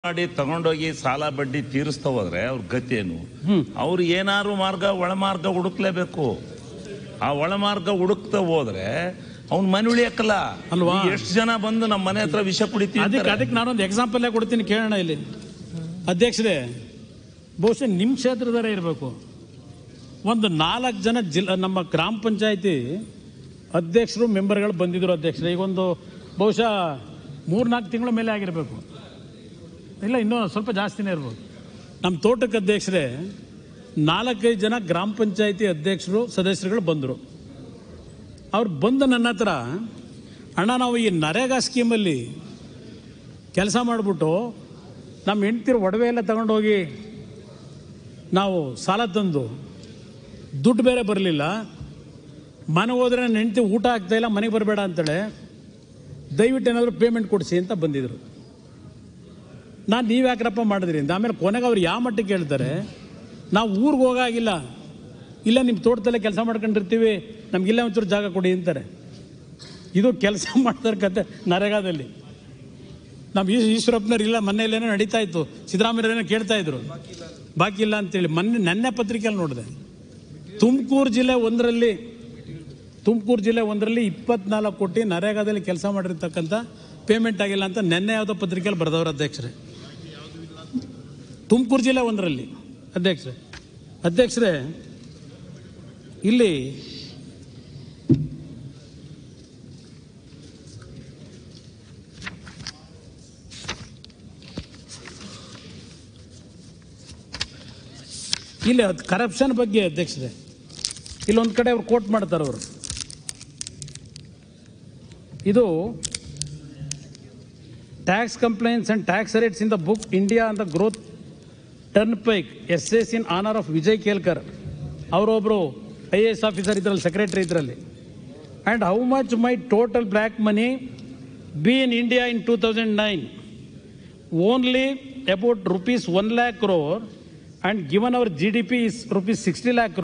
ಮಾಡಿ ತಗೊಂಡೋಗಿ ಸಾಲ ಬಡ್ಡಿ ತೀರಿಸ್ತಾ ಹೋದ್ರೆ ಅವ್ರ ಗತಿ ಏನು? ಅವ್ರು ಏನಾರು ಮಾರ್ಗ ಒಳ ಮಾರ್ಗ ಹುಡುಕ್ಲೇಬೇಕು. ಆ ಒಳ ಮಾರ್ಗ ಹುಡುಕ್ತಾ ಹೋದ್ರೆ ಅವ್ನ ಮನೆ ಉಳಿಯಕ್ಕಲ್ಲ ಅಲ್ವಾ? ಎಷ್ಟು ಜನ ಬಂದು ನಮ್ಮ ಮನೆ ಹತ್ರ ವಿಷ ಕುಡಿತೀವಿ. ಅದಕ್ಕೆ ನಾನೊಂದು ಎಕ್ಸಾಂಪಲ್ ಕೊಡ್ತೀನಿ ಕೇಳೋಣ. ಇಲ್ಲಿ ಅಧ್ಯಕ್ಷರೇ, ಬಹುಶಃ ನಿಮ್ಮ ಕ್ಷೇತ್ರದವರೇ ಇರಬೇಕು. ಒಂದು 4 ಜನ ನಮ್ಮ ಗ್ರಾಮ ಪಂಚಾಯತಿ ಅಧ್ಯಕ್ಷರು ಮೆಂಬರ್ಗಳು ಬಂದಿದ್ರು ಅಧ್ಯಕ್ಷರೇ. ಈಗೊಂದು ಬಹುಶಃ 3-4 ತಿಂಗಳ ಮೇಲೆ ಆಗಿರಬೇಕು, ಇಲ್ಲ ಇನ್ನೂ ಸ್ವಲ್ಪ ಜಾಸ್ತಿನೇ ಇರ್ಬೋದು. ನಮ್ಮ ತೋಟಕ್ಕೆ ಅಧ್ಯಕ್ಷರೇ 4-5 ಜನ ಗ್ರಾಮ ಪಂಚಾಯತಿ ಅಧ್ಯಕ್ಷರು ಸದಸ್ಯರುಗಳು ಬಂದರು. ಅವ್ರು ಬಂದು ನನ್ನ ಹತ್ರ, ಅಣ್ಣ ನಾವು ಈ ನರೇಗಾ ಸ್ಕೀಮಲ್ಲಿ ಕೆಲಸ ಮಾಡಿಬಿಟ್ಟು ನಮ್ಮ ಹೆಂಡ್ತಿರು ಒಡವೆ ಎಲ್ಲ ತಗೊಂಡೋಗಿ ನಾವು ಸಾಲ ತಂದು ದುಡ್ಡು ಬೇರೆ ಬರಲಿಲ್ಲ, ಮನೆಗೆ ಹೋದರೆ ನನ್ನ ಹೆಂಡ್ತಿ ಊಟ ಆಗ್ತಾಯಿಲ್ಲ, ಮನೆಗೆ ಬರಬೇಡ ಅಂತೇಳಿ, ದಯವಿಟ್ಟು ಏನಾದರೂ ಪೇಮೆಂಟ್ ಕೊಡಿಸಿ ಅಂತ ಬಂದಿದ್ರು. ನಾನು ನೀವು ಯಾಕ್ರಪ್ಪ ಮಾಡಿದ್ರಿ ಅಂತ. ಆಮೇಲೆ ಕೊನೆಗೆ ಅವ್ರು ಯಾವ ಮಟ್ಟಿಗೆ ಕೇಳ್ತಾರೆ, ನಾವು ಊರಿಗೆ ಹೋಗಾಗಿಲ್ಲ, ಇಲ್ಲ ನಿಮ್ಮ ತೋಟದಲ್ಲೇ ಕೆಲಸ ಮಾಡ್ಕೊಂಡಿರ್ತೀವಿ, ನಮಗಿಲ್ಲ ಒಂಚೂರು ಜಾಗ ಕೊಡಿ ಅಂತಾರೆ. ಇದು ಕೆಲಸ ಮಾಡ್ತಾರೆ ಕತೆ ನರೇಗಾದಲ್ಲಿ. ನಮ್ಮ ಈಶ್ವರಪ್ಪನವ್ರು ಇಲ್ಲ, ಮನೆಯಲ್ಲೇನೋ ನಡೀತಾ ಇತ್ತು, ಸಿದ್ದರಾಮಯ್ಯರೇನೋ ಕೇಳ್ತಾ ಇದ್ರು ಬಾಕಿ ಇಲ್ಲ ಅಂತೇಳಿ. ನೆನ್ನೆ ಪತ್ರಿಕೆಯಲ್ಲಿ ನೋಡಿದೆ, ತುಮಕೂರು ಜಿಲ್ಲೆ ಒಂದರಲ್ಲಿ 24 ಕೋಟಿ ನರೇಗಾದಲ್ಲಿ ಕೆಲಸ ಮಾಡಿರ್ತಕ್ಕಂಥ ಪೇಮೆಂಟ್ ಆಗಿಲ್ಲ ಅಂತ ನೆನ್ನೆ ಯಾವುದೋ ಪತ್ರಿಕೆಯಲ್ಲಿ ಬರೆದವರು ಅಧ್ಯಕ್ಷರೇ. ತುಮಕೂರು ಜಿಲ್ಲೆ ಒಂದರಲ್ಲಿ ಅಧ್ಯಕ್ಷರೇ ಇಲ್ಲಿ ಕರಪ್ಷನ್ ಬಗ್ಗೆ ಅಧ್ಯಕ್ಷರೇ ಇಲ್ಲೊಂದು ಕಡೆ ಅವ್ರು ಕೋಟ್ ಮಾಡ್ತಾರೆ. ಅವರು ಇದು tax complaints and tax rates in the book India ಅಂತ growth turnpike SS in honour of Vijay Kelkar, ಅವರೊಬ್ಬರು IAS ಆಫೀಸರ್ ಇದರಲ್ಲಿ, ಸೆಕ್ರೆಟರಿ ಇದರಲ್ಲಿ. And how much my total black money be in India in 2009? Only about ₹1 lakh crore, and given our GDP is ₹60 lakh crore.